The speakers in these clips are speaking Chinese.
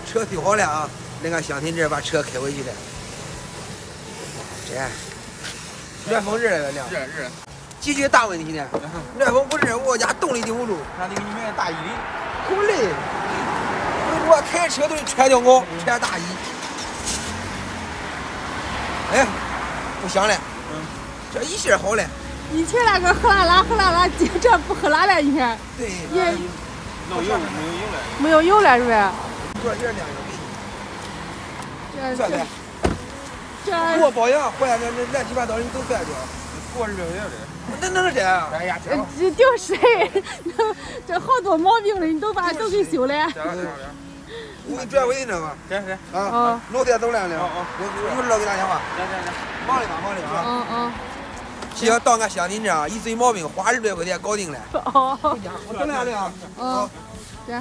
车修好了啊，那个乡亲这把车开回去了。这暖风热了凉。 热。 解决大问题呢。暖风不热，我家动力顶不住。 他得给你买大衣的。 好累。我开车都得穿吊袄，穿大衣。哎，不香了。这一下好了。 以前那个喝啦，这不喝啦了，你看。 对。 也漏油没有油了，是不是？ 多点亮油。算的。 这过保养坏那乱七八糟的你都算掉。 过热的。 那能这样？ 哎呀， 这丢水，这好多毛病了，你都给修了。 你转回去呢吗？ 是。 啊，老爹走了呢。我一会儿老给打电话。忙的吧。行，到俺乡亲这啊，一堆毛病花20多块钱搞定了。我等两辆。 行。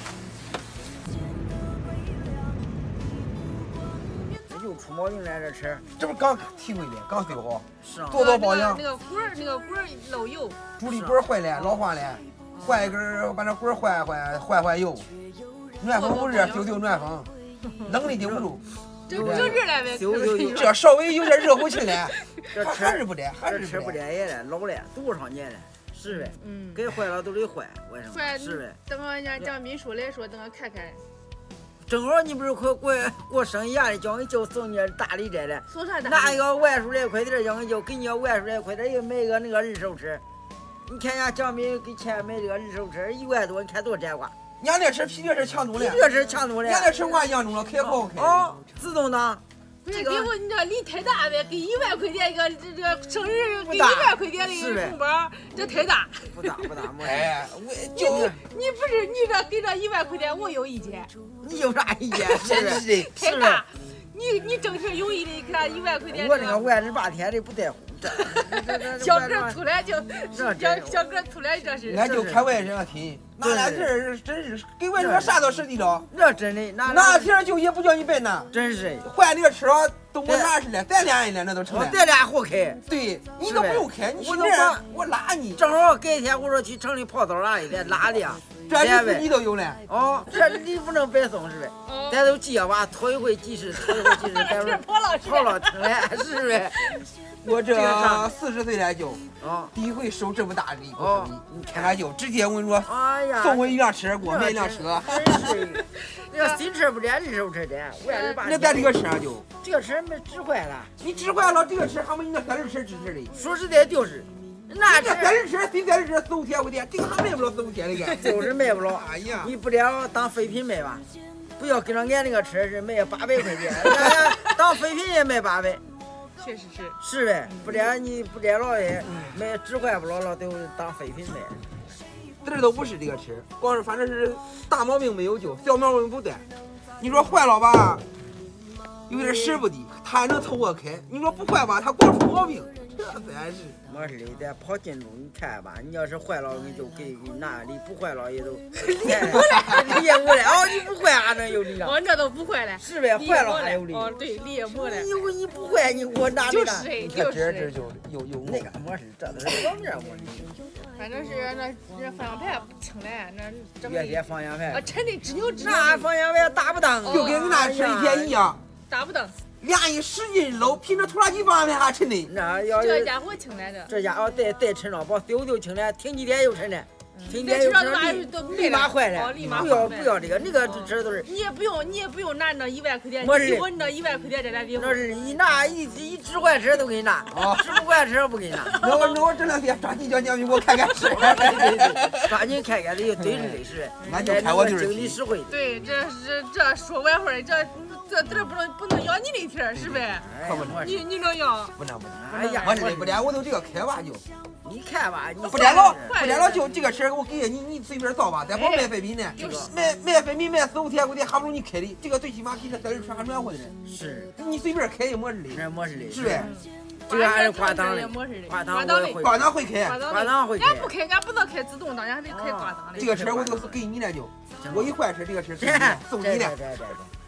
又出毛病了，这车。 这不刚提回来，刚修好。 是啊。 做保养。 那个管漏油。 助力管坏了，老化了，换一根，把这管换油。暖风不热，丢暖风，冷的顶不住。 这不就热了呗？ 这稍微有点热乎气了。 这车还是不得， 这车不得也了，老了多少年了，是呗？该坏了都得坏，为什么？是呗？ 等人家蒋斌说来说，等我看看。 正好你不是快过生日的，叫你就送你大礼这了。 送啥大礼？ 拿一个万数来快点，叫你就给你个万数来快点，又买一个那个二手车。你看人家蒋斌给钱买这个二手车1万多，你看多占瓜。 人家那车比这车强多了。 比这车强多了。 人家那车我还养中了，开好开。 哦，自动挡。 这个给我你这礼太大呗，给1万块钱一个这个生日给1万块钱的红包，这太大。 不大， 哎， 你不是你这给这1万块钱，我有意见。 你有啥意见？ 真是的， 太大。你正是有意的，给他1万块钱。 我这个万里8天的不在乎。 小哥出来就小哥出来这是。 俺就看外甥听，那天真是给外甥啥都舍得了。 那真的， 那天就也不叫你白拿， 真是换这个车都我拿似的，咱俩人了那都成了。 咱俩互开， 对你都不用开，你去这我拉你。 正好改天我说去城里跑道拉的，拉的呀。 这衣服你都有了。 哦，这礼不能白送是呗？咱都记吧，拖一回几十，咱们跑了听了，是不是？ 我这40岁了就，第一回收这么大的礼物，你看看就直接我跟你说， 哎呀， 送我一辆车，给我买一辆车。 那个新车不得，二手车的， 那咱这个车就， 这个车没直坏了， 你直坏了，这个车还没你那3轮车值钱的。 说实在就是， 那这3轮车新3轮车4、5天回去，这个还卖不了4、5天的个， 就是卖不了。 哎呀， 你不得当废品卖吧？不要跟着俺那个车是卖800块钱，当废品也卖800。 确实是。 是呗，不然你不然老爷买直坏不了都当废品卖。 这都不是这个车，光是反正是大毛病没有救，小毛病不断。你说坏了吧，有点舍不得，他还能凑合开。你说不坏吧，他光出毛病，这真是。 没事的，咱跑近路你看吧，你要是坏了你就给拿礼，不坏了也都礼也没了。哦，你不坏还能有礼了？ 我这都不坏了。 是呗，坏了还有礼。 哦，对，礼也没了。 你不坏你给我拿就的。 是这就有那个没事，这都是表面问题。 反正是那方向盘不轻嘞，那整别些方向盘。 沉的直扭直扭。 那方向盘大不当， 就跟你那车一天一样， 大不当。 俩一使劲搂，拼着拖拉机方向盘还沉的。 那要这家伙轻来着。 这家伙再沉了，把丢轻了，停几天又沉了。停天又沉，立马坏了。不要这个，那个这都是。 你也不用拿那1万块钱，我那1万块钱这俩礼物。 那是一拿一直坏车都给你拿，直不坏车不给你拿。 那我这两天抓紧叫蒋斌给我看看车。 抓紧看看这对是是。 那就看我就是经济实惠。 对，这说完话这嘚不能要你的题儿是呗？ 可不能。 你能要？ 不能。哎呀，我这不然我都这个开吧就。 你看吧，你不然了就这个车我给你随便造吧，咱不卖废品呢。卖废品卖4、5天回去还不如你开的，这个最起码比那3轮车还暖和的呢。 是。 你随便开也没事的。 没事的。 是呗？ 这个还是挂档的。挂档会开。 挂档会开。 俺不开，俺不能开自动挡，俺得开挂档的。 这个车我就给你了就，我一换车这个车送你了。